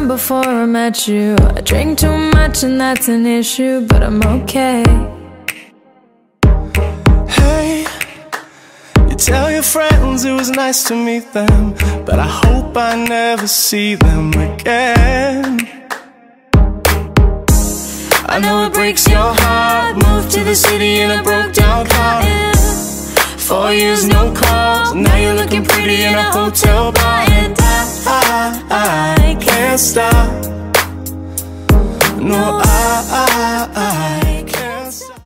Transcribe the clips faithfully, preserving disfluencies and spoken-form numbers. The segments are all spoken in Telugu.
time before I met you. I drink too much and that's an issue, but I'm okay. Hey, you tell your friends it was nice to meet them, but I hope I never see them again. I know it breaks your heart. Moved to the city in a broke down car. Four years no calls, now you're looking pretty in a hotel bar. And I, I, I can't stop. No, I, I, I can't stop.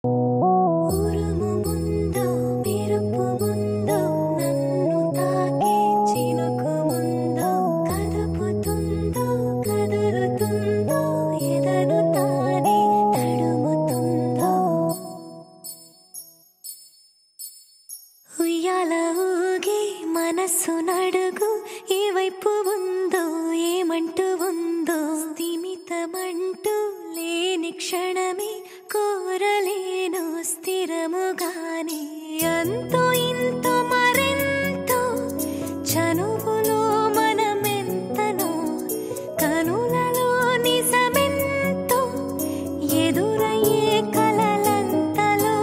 మనసు నడుగు ఈ వైపు ఉందో ఏమంటూ ఉందో స్థిమితమంటూ లేని క్షణమే కోరలేను స్థిరముగానే అంతో ఇంతో మరెంతో చనువులో మనమెంతనో కనులలో నిజమెంతో ఎదురయ్యే కలలంతలో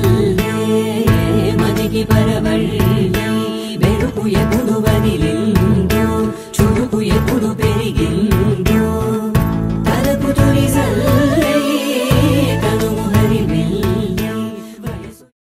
ಮದಿಗೆ ಬರಬಳ್ಳಿ ಬೆರುಪು ಎಗುದು ಬದಿಲಿಲ್ಲ